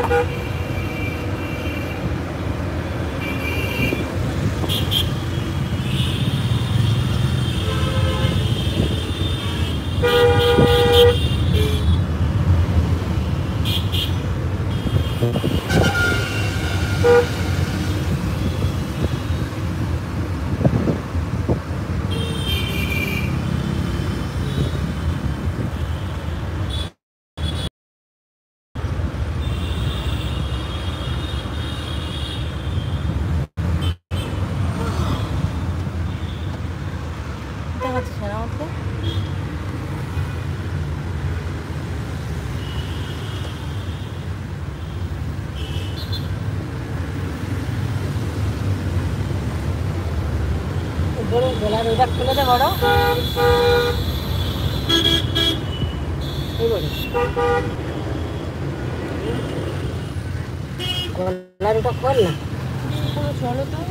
গলার ওটা খুলে দে বড় গলার ওটা খোল না চলো তো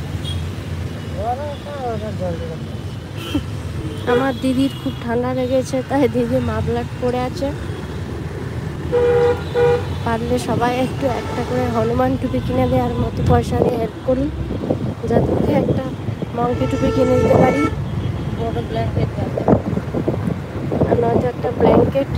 আমার দিদির খুব ঠান্ডা লেগেছে, তাই দিদি মাফলার পরে আছে। পারলে সবাই একটু একটা করে হনুমান টুপি কিনে দেওয়ার মতো পয়সা দিয়ে হেল্প করুন, যাতে একটা মঙ্কি টুপি কিনে দিতে পারি, বড় ব্ল্যাঙ্কেট আর নয়তো একটা ব্ল্যাঙ্কেট।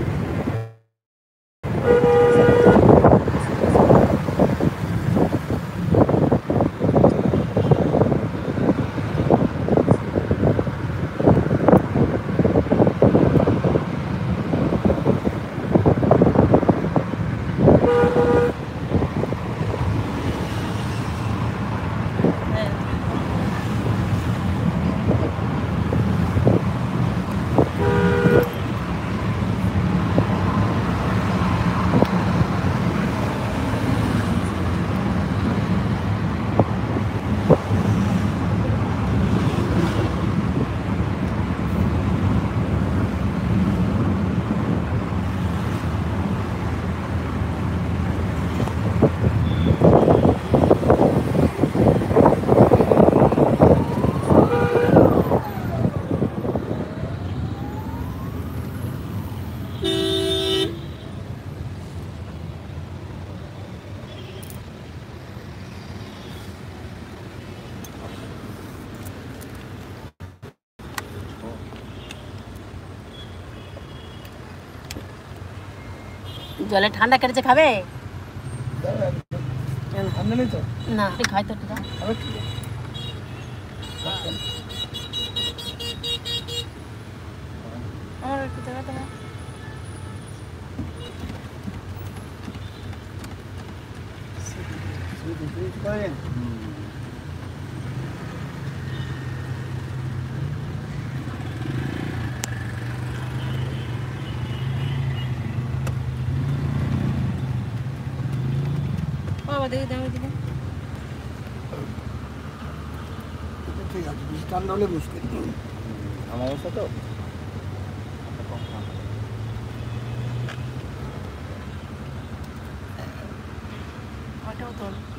জলে ঠান্ডা কেটেছে, খাবে না খাই তো আমার একটু দেখা তোমার দেখি দামি দিদি ঠিক আছে, বেশি ঠান্ডা হলে মুশকিল। আমার অবস্থা তো ওটাও তোল।